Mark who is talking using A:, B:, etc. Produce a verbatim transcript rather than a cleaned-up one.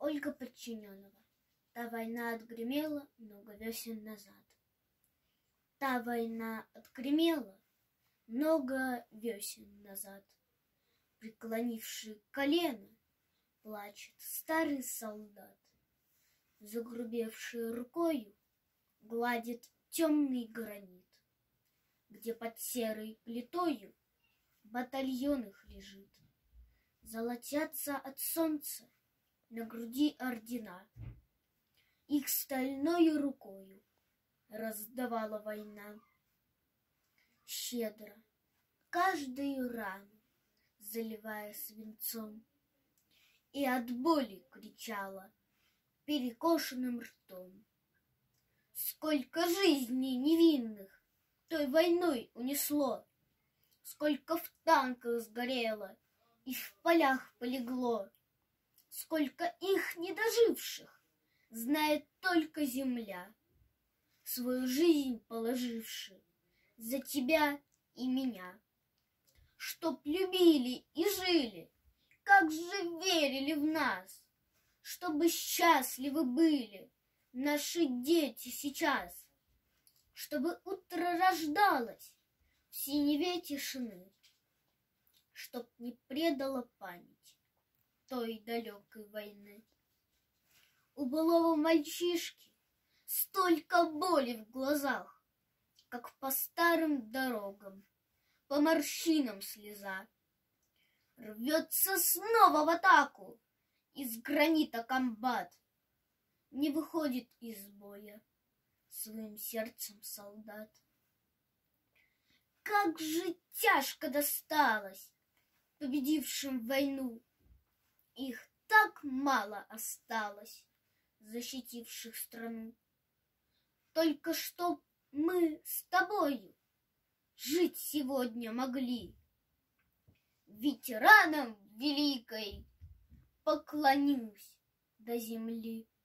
A: Ольга Подчиненова. Та война отгремела много весен назад. Та война отгремела много весен назад. Преклонивший колено, плачет старый солдат. Загрубевшей рукою гладит темный гранит, где под серой плитою батальон их лежит. Золотятся от солнца на груди ордена. Их стальною рукою раздавала война. Щедро каждую рану заливая свинцом, и от боли кричала перекошенным ртом. Сколько жизней невинных той войной унесло, сколько в танках сгорело и в полях полегло, сколько их недоживших знает только земля, свою жизнь положивши за тебя и меня. Чтоб любили и жили, как же верили в нас, чтобы счастливы были наши дети сейчас, чтобы утро рождалось в синеве тишины, чтоб не предала память той далекой войны. У былого мальчишки столько боли в глазах, как по старым дорогам, по морщинам слеза. Рвется снова в атаку из гранита комбат. Не выходит из боя своим сердцем солдат. Как же тяжко досталось победившим войну. Их так мало осталось, защитивших страну. Только чтоб мы с тобою жить сегодня могли, ветеранам великой поклонюсь до земли.